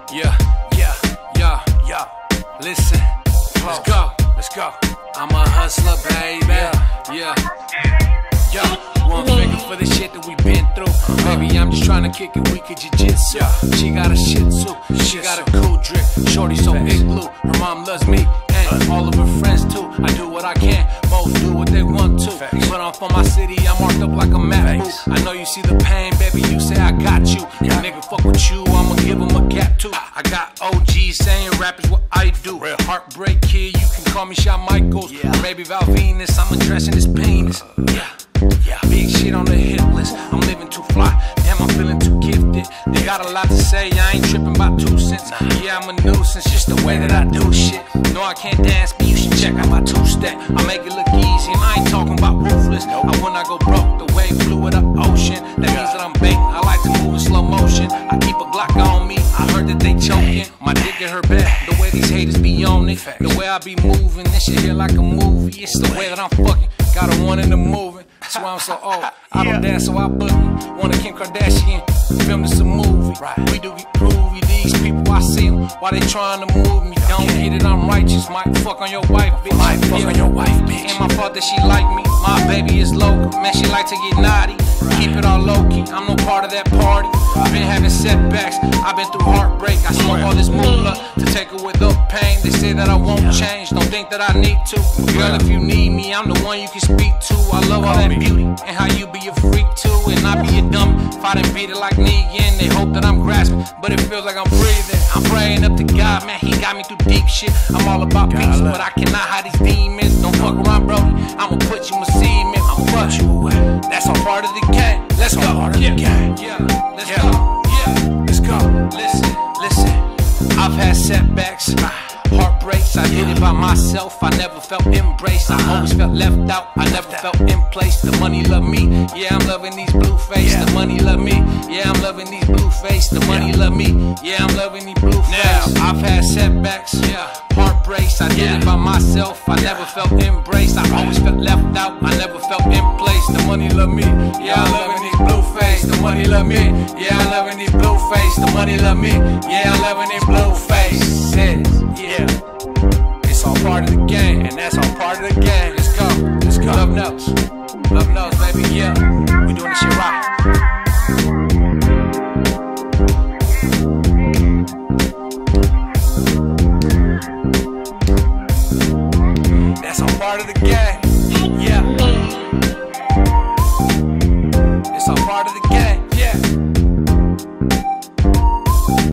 Yeah, yeah, yeah, yeah. Listen, let's go, let's go. I'm a hustler, baby. Yeah, yeah. One finger for the shit that we been through. Baby, I'm just trying to kick it. We could jiu-jitsu. She got a shih tzu. She got a cool drip. Shorty so igloo. Her mom loves me and all of her friends too. I do what I can. Most do what they want to. But I'm from my city. I'm marked up like a map boot. I know you see the pain, baby. You say I got you. A nigga fuck with you, I'ma give him a gap too. I got OGs saying rap is what I do. Heartbreak kid, you can call me Shawn Michaels. Maybe Val Venus, I'm addressing his penis. Yeah, big shit on the hit list. I'm living too fly, damn I'm feeling too gifted. They got a lot to say, I ain't tripping about 2 cents. Yeah, I'm a nuisance, just the way that I do shit. No, I can't dance, but you should check out my two-step. I make it look easy, and I ain't talking about ruthless. I when I go broke, the wave flew with the ocean. That means that I'm baked, I like to move in slow motion. I keep a Glock on me, I heard that they choking. My dick in her back, the way these haters be on it. The way I be moving, this shit here like a movie. It's the way that I'm fucking, got a one in the moving. That's why I'm so old, I don't dance so I boogie. Want a Kim Kardashian, film this a movie. We do get groovy, these people I see them, why they trying to move me. Don't get it, I'm righteous, might fuck on your wife, bitch. Might fuck on your wife, bitch. Ain't my fault that she like me, my baby is local. Man, she like to get naughty, keep it all low-key, I'm no part of that party. Been having setbacks, I've been through heartbreak. I smoke all this moolah to take away the pain. They say that I won't change, don't think that I need to. Girl, if you need me, I'm the one you can speak to. I love all that beauty and how you be a freak too. And I be a dummy if I didn't beat it like Negan. They hope that I'm grasping, but it feels like I'm breathing. I'm praying up to God, man, he got me through deep shit. I'm all about peace, but I cannot hide these demons. Don't fuck around, bro, I'ma put you in cement. I'ma put you away. That's all part of the game. Let's go. Yeah, let's go. Yeah, let's go. Listen. I've had setbacks, heartbreaks. I did it by myself. I never felt embraced. I always felt left out. I never felt in place. The money love me. Yeah, I'm loving these blue face. The money love me. Yeah, I'm loving these blue face. The money love me. Yeah, I'm loving these blue face. I've had setbacks, heartbreaks. I did it by myself. I never felt embraced. I always felt left out. I never felt in place. The money love me. Yeah, I'm loving these blue face. The money love me. Yeah, I'm loving these blue face. The money love me. Yeah, I'm loving these blue faces. Yeah, it's all part of the game, and that's all part of the game. Let's go. Love knows, baby. Yeah.